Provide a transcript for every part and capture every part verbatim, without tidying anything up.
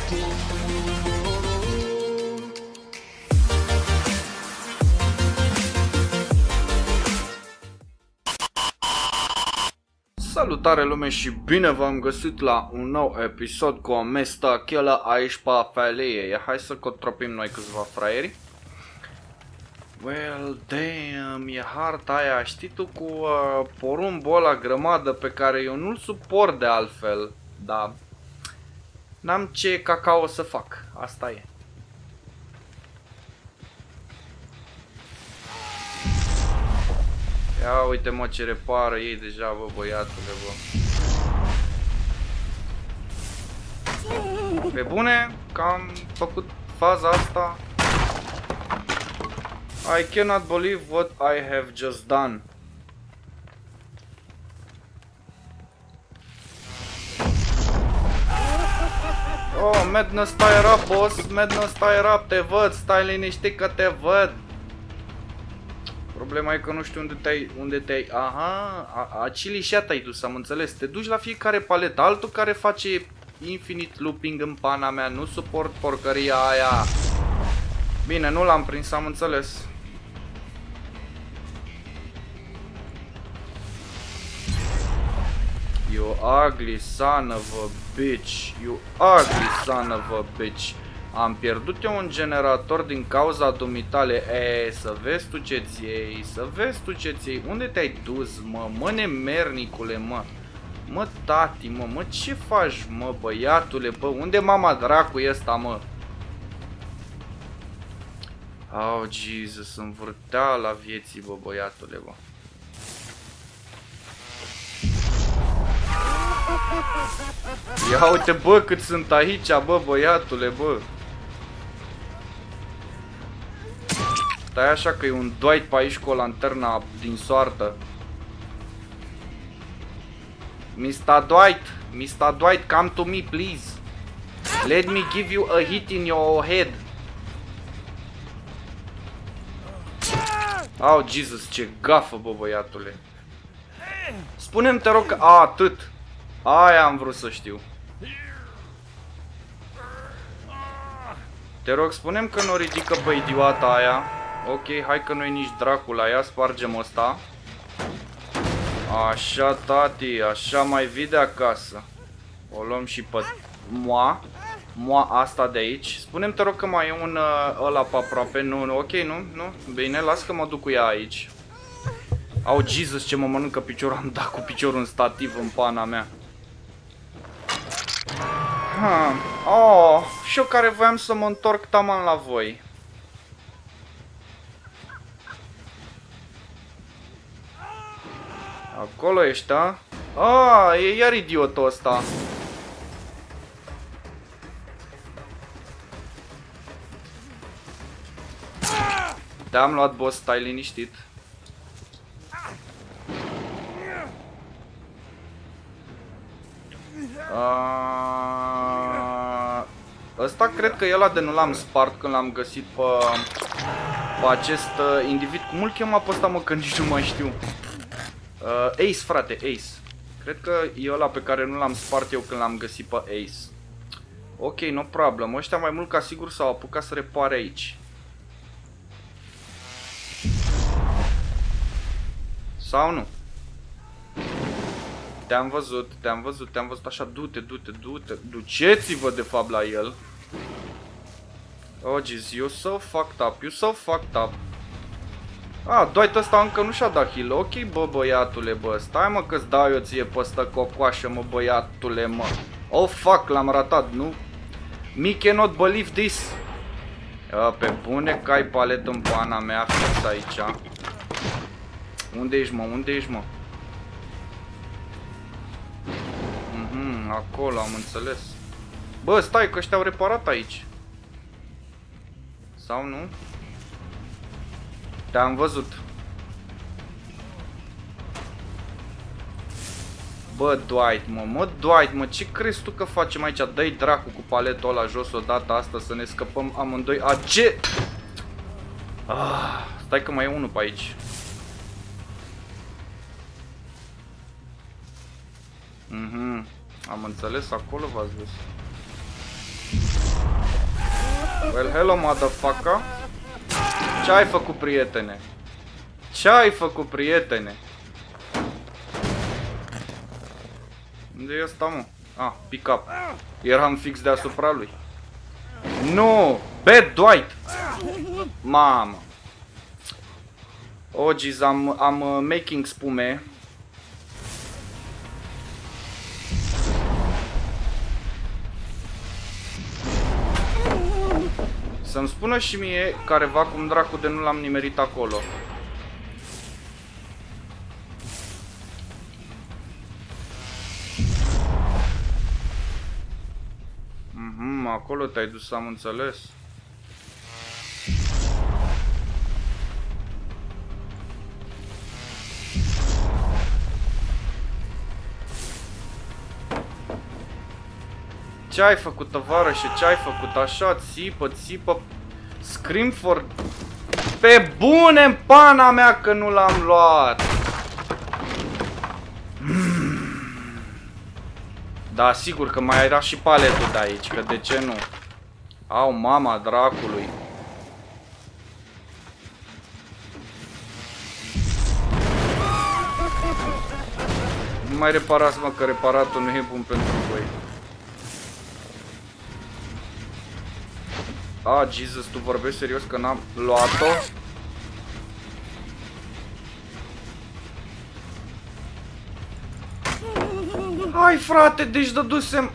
Salutare lume și bine v-am găsit la un nou episod cu o mesta chela aici pe felie. Hai să cotropim noi câțiva fraieri. Well, damn, e harta aia, știi tu, cu uh, porumbul ăla grămadă pe care eu nu-l suport de altfel, dar n-am ce cacao să fac, asta e. Ia uite mă ce repară ei deja, bă, băiatule, bă. Pe bune, că am făcut faza asta. I cannot believe what I have just done. Oh, Madness, stai rap, boss. Madness, stai rap, te văd. Stai liniștit că te văd. Problema e că nu știu unde te-ai, unde te-ai, aha, acilișat ai dus, am înțeles. Te duci la fiecare paletă, altul care face infinite looping în pana mea, nu suport porcăria aia. Bine, nu l-am prins, am înțeles. You ugly son of a bitch, you ugly son of a bitch. Am pierdut eu un generator din cauza dumitale. E, să vezi tu ce-ți iei, să vezi tu ce-ți iei. Unde te-ai dus, mă? Mă, nemernicule, mă. Mă, tati, mă, mă, ce faci, mă, băiatule, bă? Unde mama dracu e ăsta, mă? Oh, Jesus, învârtea la vieții, bă, băiatule, bă. Ia uite, bă, cât sunt aici, bă, băiatule, bă. Stai așa că e un Dwight pe aici cu o lanterna din soartă. mister Dwight, mister Dwight, come to me, please. Let me give you a hit in your head. Oh, Jesus, ce gafă, bă, băiatule. Spune-mi, te rog, că... A, atât. Aia am vrut să știu. Te rog, spune-mi că nu o ridică pe idiota aia. Ok, hai că nu-i nici dracul aia, spargem ăsta. Așa, tati, așa mai vii de acasă. O luăm și pe moa. Moa asta de aici. Spune-mi, te rog, că mai e un uh, ăla pe aproape. Nu, nu, ok, nu, nu. Bine, las că mă duc cu ea aici. Au, Jesus, ce mă mănâncă piciorul. Am dat cu piciorul în stativ în pana mea. Ha. Oh, și eu care voiam să mă întorc taman la voi. Acolo ești, a? Ah, e iar idiotul ăsta. Te-am luat, boss, stai liniștit. Uh, ăsta cred că e ăla de nu l-am spart când l-am găsit pe, pe acest uh, individ. Cum îl chema pe ăsta, mă, că nici nu mai știu. uh, Ace, frate, Ace. Cred că e ăla pe care nu l-am spart eu când l-am găsit pe Ace. Ok, no problem. Ăștia mai mult ca sigur s-au apucat să repare aici. Sau nu? Te-am văzut, te-am văzut, te-am văzut, așa, du-te, du-te, du-te, duceți-vă de fapt la el. Oh, jeez, you're so fucked up, you're so fucked up. Ah, Dwight ăsta încă nu și-a dat heal, ok, bă, băiatule, bă, stai mă că-ți dau eu ție pe ăsta cocoașă, mă, băiatule, mă. Oh, fuck, l-am ratat, nu? Me cannot believe this. Ah, pe bune că ai palet în pana mea, fix aici. Unde ești, mă, unde ești, mă? Acolo, am înțeles. Bă, stai că ăștia-au reparat aici. Sau nu? Te-am văzut. Bă, Dwight, mă, mă, Dwight, mă, ce crezi tu că facem aici? Dă-i dracu cu paletul ăla jos odată asta să ne scăpăm amândoi. A, ce? Ah, stai că mai e unul pe aici. Mhm. Am înțeles, acolo v-ați dus. Well, hello, motherfucker. Ce ai făcut, prietene? Ce ai făcut, prietene? Unde e ăsta, mă? Ah, pick up. Eram fix deasupra lui. Nu! Bad Dwight! Mamă! Oh, jeez, am, am uh, making spume. Să-mi spună și mie careva cum dracu de nu l-am nimerit acolo. Mhm, acolo te-ai dus, am înțeles. Ce ai făcut, tovarășe? Ce ai făcut? Așa, țipă, țipă. Scream for... Pe bune, în pana mea că nu l-am luat. Da, sigur că mai era și paletul de aici, că de ce nu? Au, mama dracului. Nu mai reparați, mă, că reparatul nu e bun pentru voi. Ah, Jesus, tu vorbești serios că n-am luat-o? Hai, frate, deci dădusem...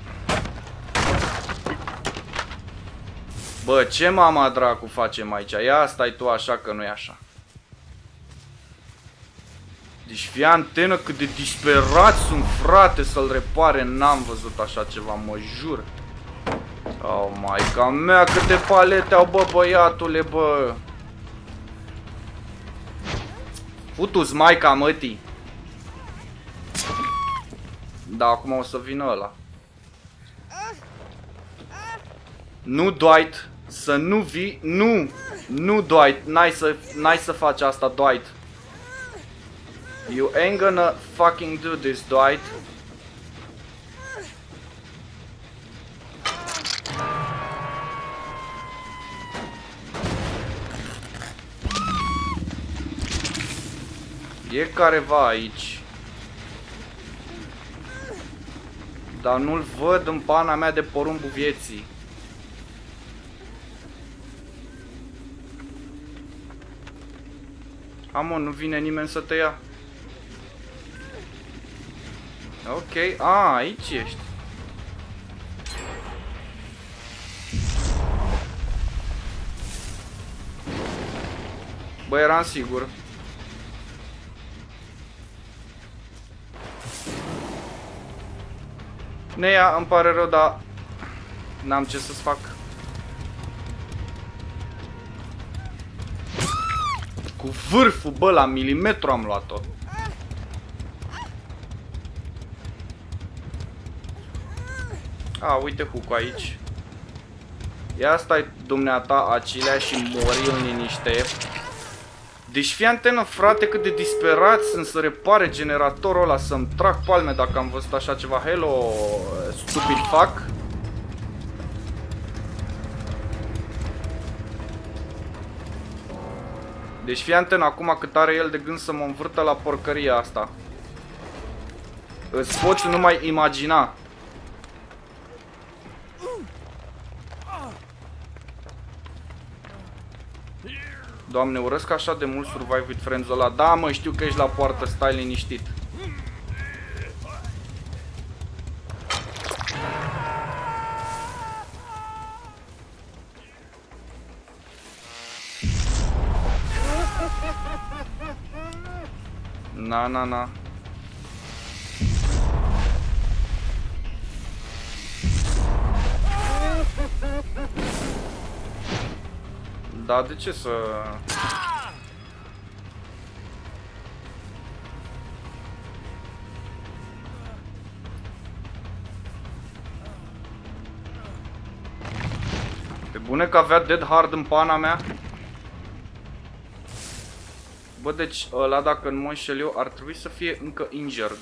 Bă, ce mama dracu facem aici? Ia stai tu așa că nu e așa. Deci fii antenă cât de disperați sunt, frate, să-l repare. N-am văzut așa ceva, mă jur. Oh, maica mea, câte palete au, bă, băiatule, bă. Futu-ți maica, mătii. Da, acum o să vină ăla. Nu, Dwight, să nu vii, nu, nu, Dwight, n-ai să, n-ai să faci asta, Dwight. You ain't gonna fucking do this, Dwight. E careva aici. Dar nu-l văd în pana mea de porumbul vieții. Amon, nu vine nimeni să te ia. Ok, a, aici ești. Bă, eram sigur. Neia, îmi pare rău, dar n-am ce să-ți fac. Cu vârful, bă, la milimetru am luat-o. A, uite hook-ul aici. Ia stai, dumneata, acilea și mori în liniște. Deci fii antenă, frate, cât de disperați sunt să repare generatorul ăla, să-mi trag palme dacă am văzut așa ceva. Hello, stupid fuck. Deci fii antenă acum cât are el de gând să mă învârtă la porcăria asta. Îți poți numai imagina. Doamne, urăsc așa de mult Survive with Friends-ul ăla. Da, mă, știu că ești la poartă, stai liniștit. Na, na, na. Da, de ce să... Pe bune că avea dead hard în pana mea? Bă, deci ăla, dacă nu mă înșel eu, ar trebui să fie încă injured.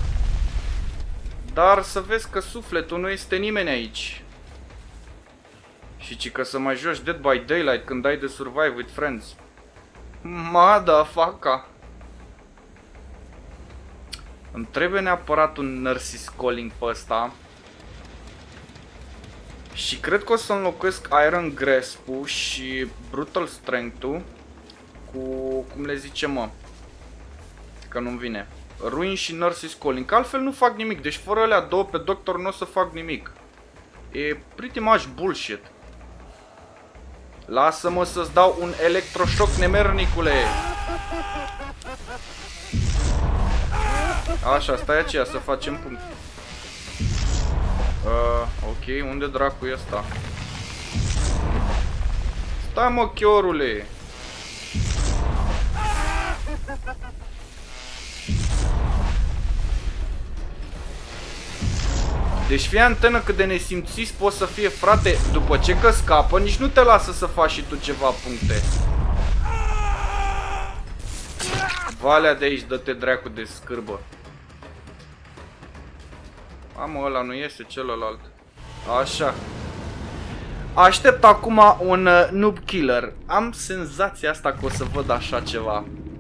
Dar să vezi că sufletul nu este nimeni aici. Și ci că să mai joci Dead by Daylight când ai de Survive with Friends. Motherfucker. Îmi trebuie neapărat un Nurse's Calling pe ăsta. Și cred că o să înlocuiesc Iron Grasp-ul și Brutal Strength-ul cu, cum le zice mă, că nu-mi vine, Ruin și Nurse's Calling, că altfel nu fac nimic, deci fără alea două pe Doctor nu o să fac nimic. E pretty much bullshit. Lasă-mă să-ți dau un electroșoc, nemernicule. Așa, stai aceea să facem punct. Uh, ok, unde dracu e ăsta? Stai mă, chiorule! Deci fii antenă cât de nesimțiți poți să fie, frate. După ce că scapă, nici nu te lasă să faci și tu ceva puncte. Valea de aici, dă-te dracu de scârbă. Mamă, ăla nu iese, celălalt. Așa. Aștept acum un uh, noob killer. Am senzația asta că o să văd așa ceva.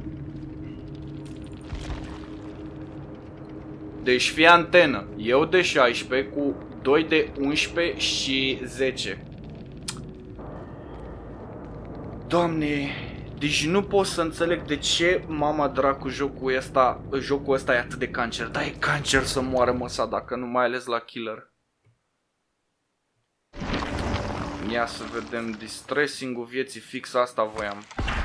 Deci fii antenă. Eu de șaisprezece cu doi de unsprezece și zece. Doamne, deci nu pot să înțeleg de ce mama dracu jocul ăsta, jocul ăsta e atât de cancer. Dar e cancer să moară măsa, dacă nu mai ales la killer. Ia să vedem, distressing-ul vieții, fix asta voiam.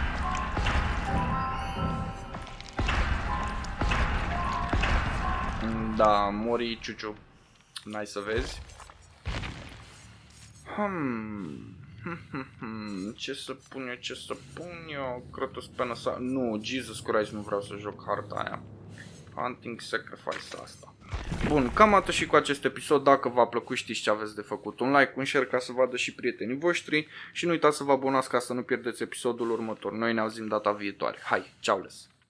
Da, mori ciuciu. N-ai să vezi. Hmm. Ce să pun eu, ce să pun eu? Kratos până să... Nu, Jesus Christ, nu vreau să joc harta aia. Hunting Sacrifice asta. Bun, cam atât și cu acest episod. Dacă v-a plăcut, știți ce aveți de făcut. Un like, un share ca să vadă și prietenii voștri. Și nu uitați să vă abonați ca să nu pierdeți episodul următor. Noi ne auzim data viitoare. Hai, ceau les!